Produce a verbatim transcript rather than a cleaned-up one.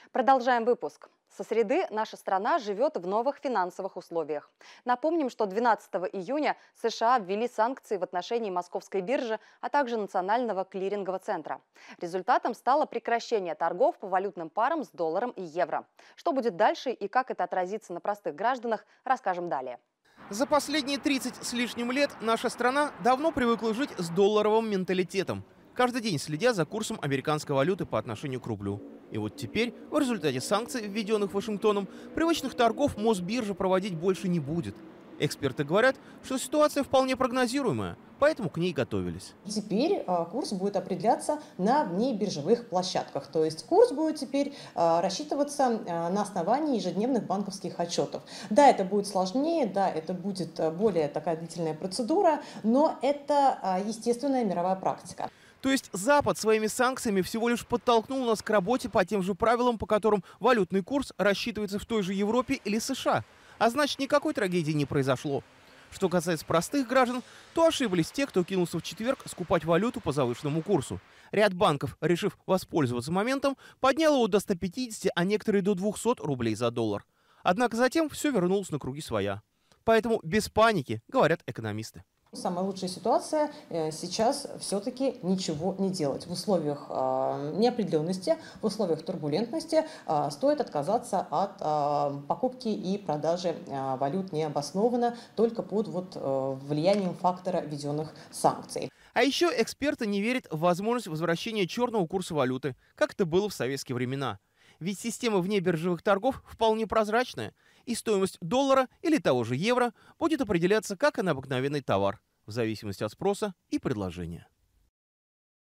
Продолжаем выпуск. Со среды наша страна живет в новых финансовых условиях. Напомним, что двенадцатого июня США ввели санкции в отношении Московской биржи, а также Национального клирингового центра. Результатом стало прекращение торгов по валютным парам с долларом и евро. Что будет дальше и как это отразится на простых гражданах, расскажем далее. За последние тридцать с лишним лет наша страна давно привыкла жить с долларовым менталитетом, каждый день следя за курсом американской валюты по отношению к рублю. И вот теперь, в результате санкций, введенных Вашингтоном, привычных торгов Мосбиржа проводить больше не будет. Эксперты говорят, что ситуация вполне прогнозируемая, поэтому к ней готовились. Теперь э, курс будет определяться на внебиржевых площадках. То есть курс будет теперь э, рассчитываться э, на основании ежедневных банковских отчетов. Да, это будет сложнее, да, это будет более такая длительная процедура, но это э, естественная мировая практика. То есть Запад своими санкциями всего лишь подтолкнул нас к работе по тем же правилам, по которым валютный курс рассчитывается в той же Европе или США. А значит, никакой трагедии не произошло. Что касается простых граждан, то ошиблись те, кто кинулся в четверг скупать валюту по завышенному курсу. Ряд банков, решив воспользоваться моментом, поднял его до ста пятидесяти, а некоторые до двухсот рублей за доллар. Однако затем все вернулось на круги своя. Поэтому без паники, говорят экономисты. Самая лучшая ситуация сейчас все-таки ничего не делать. В условиях неопределенности, в условиях турбулентности стоит отказаться от покупки и продажи валют необоснованно только под вот влиянием фактора введенных санкций. А еще эксперты не верят в возможность возвращения черного курса валюты, как это было в советские времена. Ведь система внебиржевых торгов вполне прозрачная, и стоимость доллара или того же евро будет определяться как и на обыкновенный товар, в зависимости от спроса и предложения.